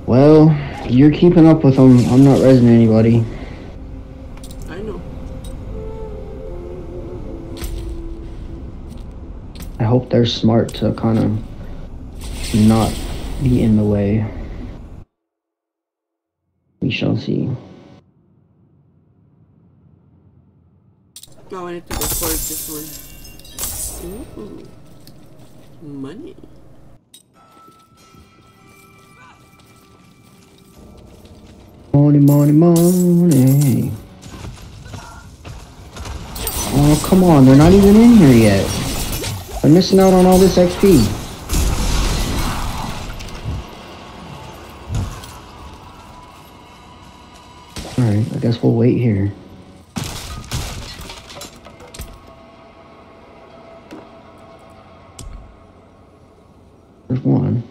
Well, you're keeping up with them. I'm not resing anybody. I know. I hope they're smart to kind of not be in the way. We shall see. I wanted to record this one. Ooh. Money. Money, money, money. Oh, come on. They're not even in here yet. I'm missing out on all this XP. Alright, I guess we'll wait here. There's one.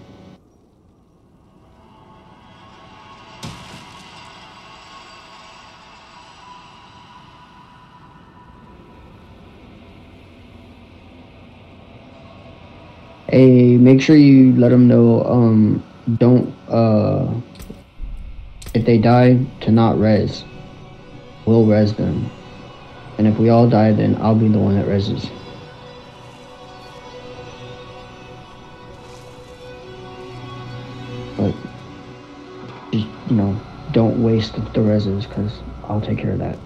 Hey, make sure you let them know, don't, if they die, to not res. We'll res them. And if we all die, then I'll be the one that reses. But, just, you know, don't waste the reses, because I'll take care of that.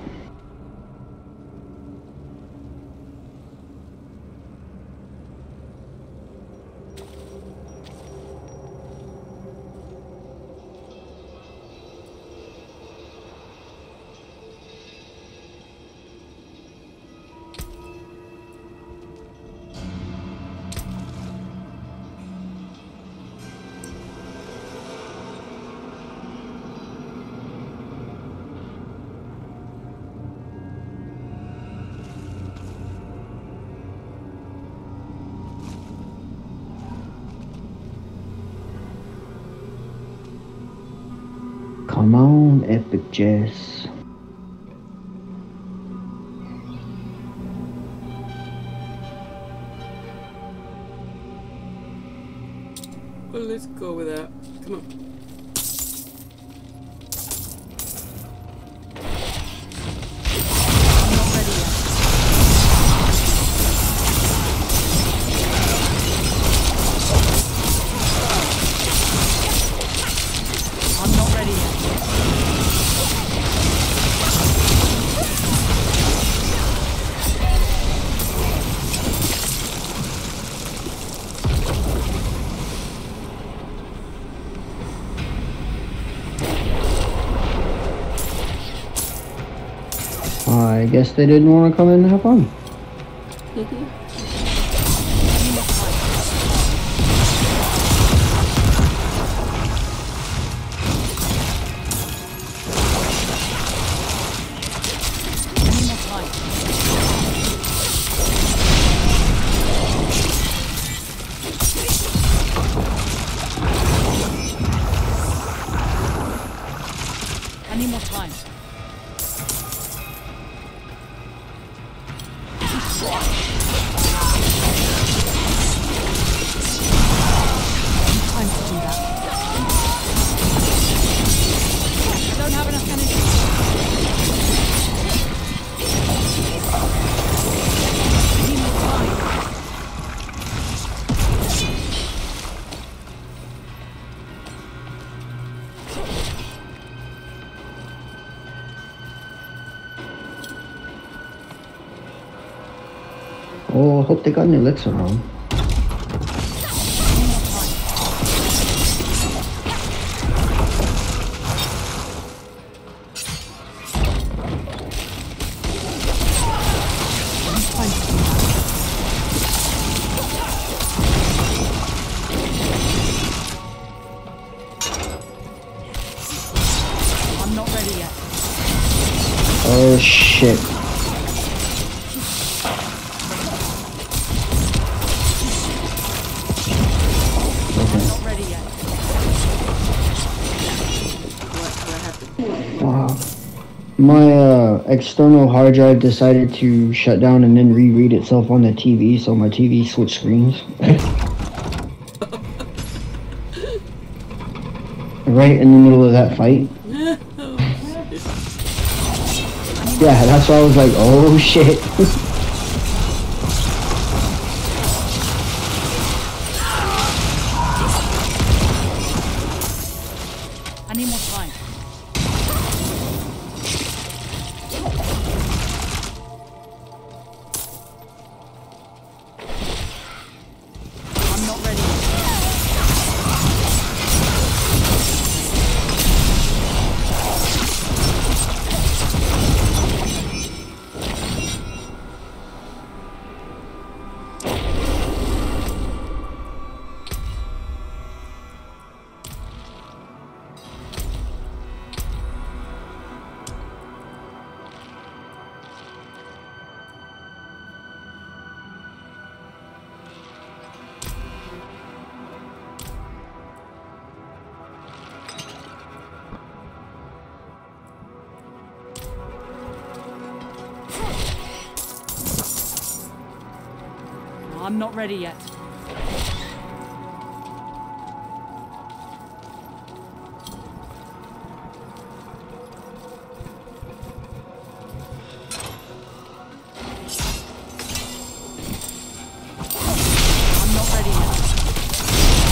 Come on, Epic Jess. Well, let's go with that. Come on. I guess they didn't want to come in and have fun. Any more time? Time to do that. I don't have enough energy. Need more time. Oh, I hope they got an elixir on. I'm not ready yet. Oh shit. Not ready yet. What happened? Wow. My external hard drive decided to shut down and then reread itself on the TV, so my TV switched screens. right in the middle of that fight. Oh, shit. Yeah, that's why I was like, oh shit. I need more time. I'm not ready yet. I'm not ready yet. I'm not ready yet.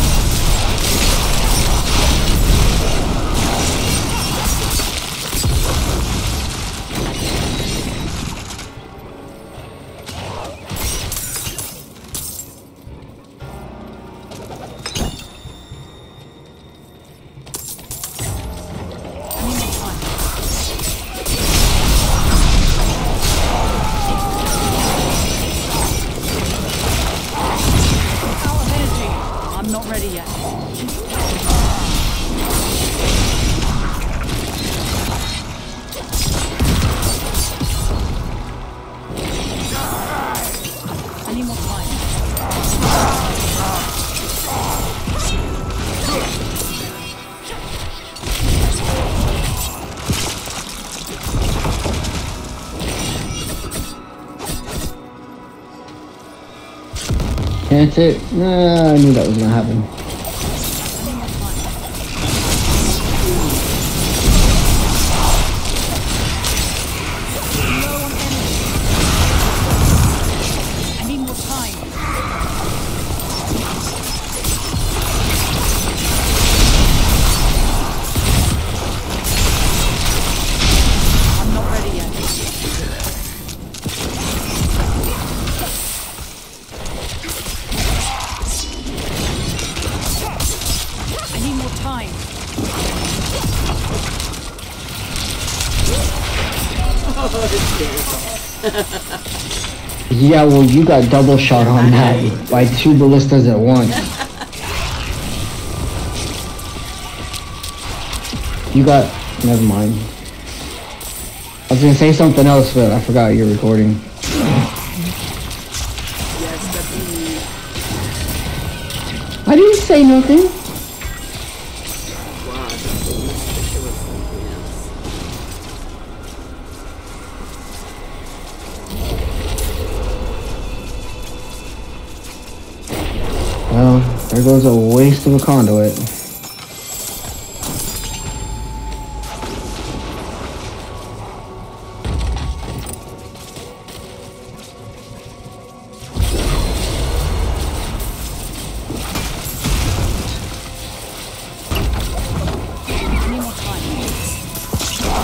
I need more time. Out of energy. I'm not ready yet. I need more time. That's it. Nah, I knew that was gonna happen. I need more time. Low on energy. I need more time. I'm not ready yet. I need more time. Oh, this is Yeah, well, you got double shot on that by 2 ballistas at once. You got... Never mind. I was gonna say something else, but I forgot you're recording. Yes, definitely. I didn't say nothing. Wow, that's so ridiculous. Well, there goes a waste of a conduit. I need more time.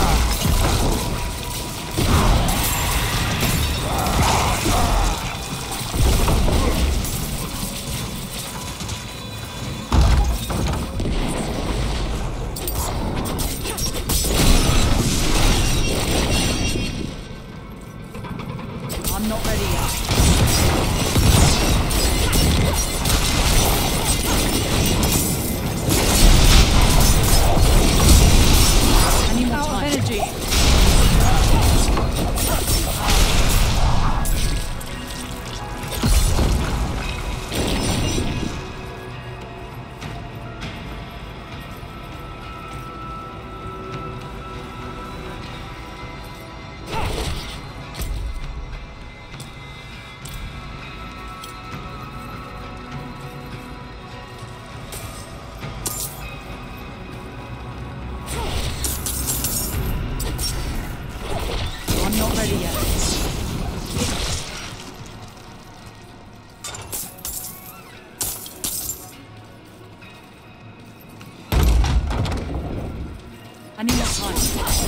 I need more time.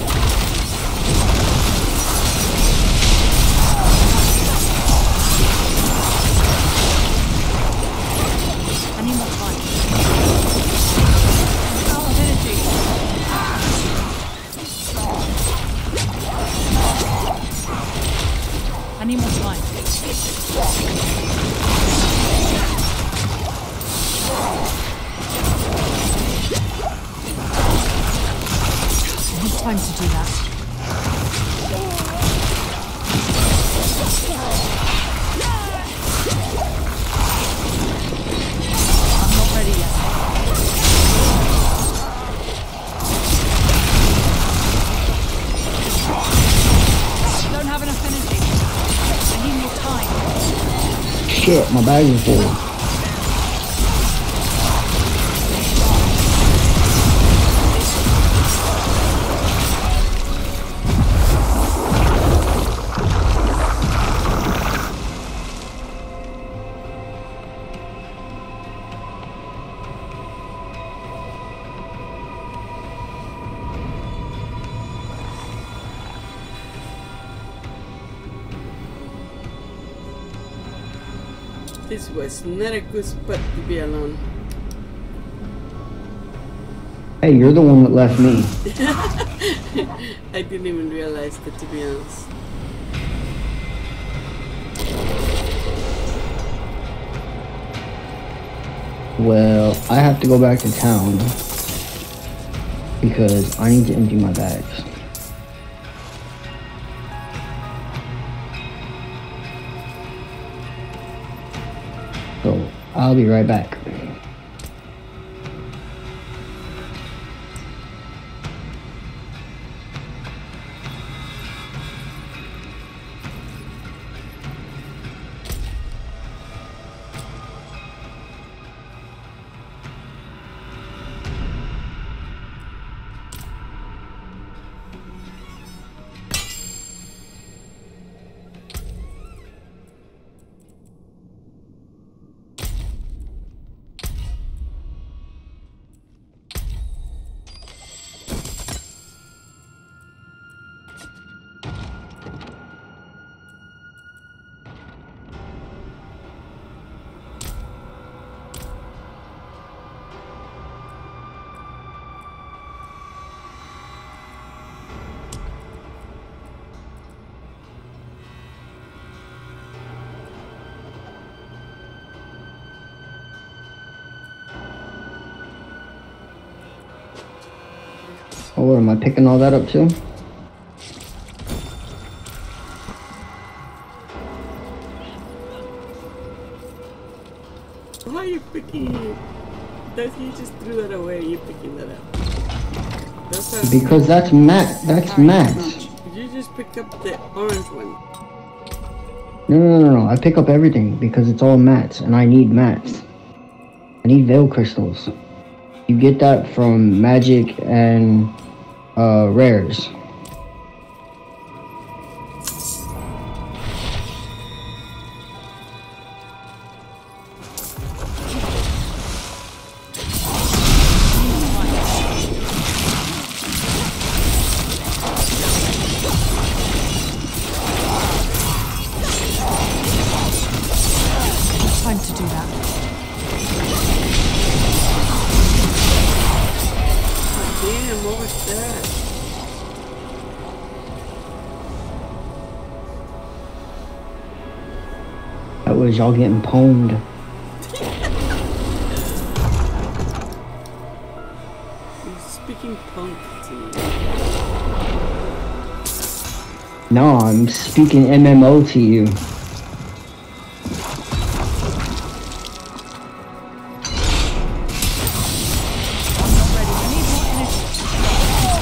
I need more time. Out of energy. I need more time. I need time to do that. I'm not ready yet. I don't have enough energy. I need more time. Shit, my bag is full. This was not a good spot to be alone. Hey, you're the one that left me. I didn't even realize that, to be honest. Well, I have to go back to town because I need to empty my bags. So, I'll be right back. Oh, what, am I picking all that up too? Why are you picking it? That you just threw that away, you picking that up. That's Because that's Matt. That's Matt's. you just pick up the orange one. No. I pick up everything because it's all mats, and I need mats. I need veil crystals. You get that from magic and rares. Time to do that. Damn, what was that? That was y'all getting pwned. You're speaking punk to me. No, I'm speaking MMO to you. I'm not ready. I need more energy.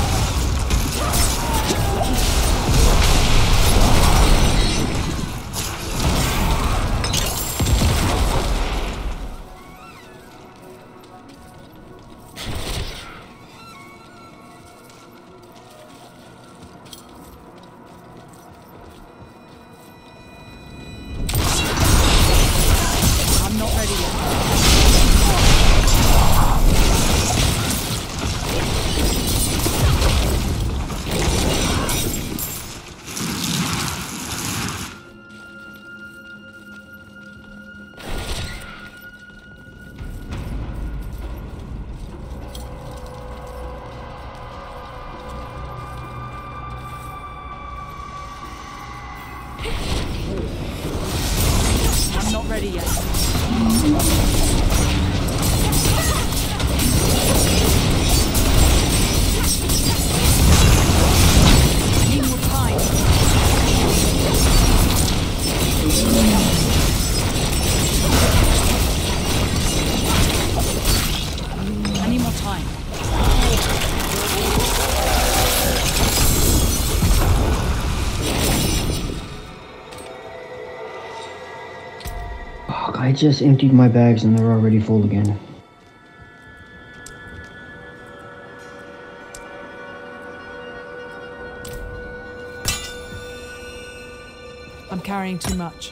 I'm not ready yet. Need more time. I need more time. Fuck, I just emptied my bags and they're already full again. I'm carrying too much.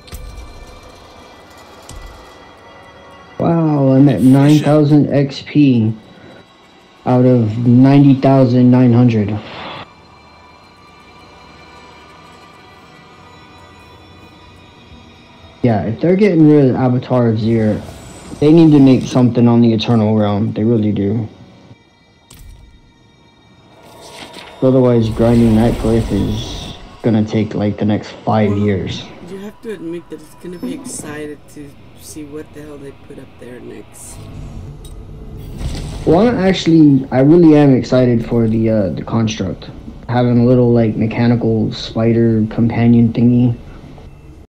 Wow, I'm at 9,000 XP out of 90,900. Yeah, if they're getting rid of Avatar of Zir, they need to make something on the Eternal Realm. They really do. Otherwise, grinding that glyph is gonna take like the next 5 years. You have to admit that it's gonna be excited to see what the hell they put up there next. Well, I really am excited for the construct. Having a little like mechanical spider companion thingy.